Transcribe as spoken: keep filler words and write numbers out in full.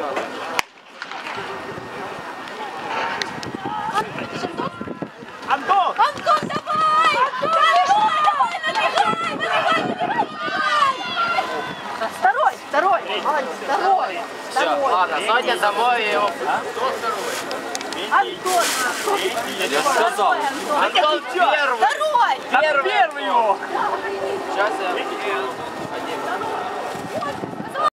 Антон! Антон, давай! Антон, давай! Набегай! Набегай! Набегай! Второй! Второй! Молодец! Второй! Все, ладно, Соня домой его. Антон! Я сказал. Антон первый! Второй! Первый! Первый его! Сейчас я...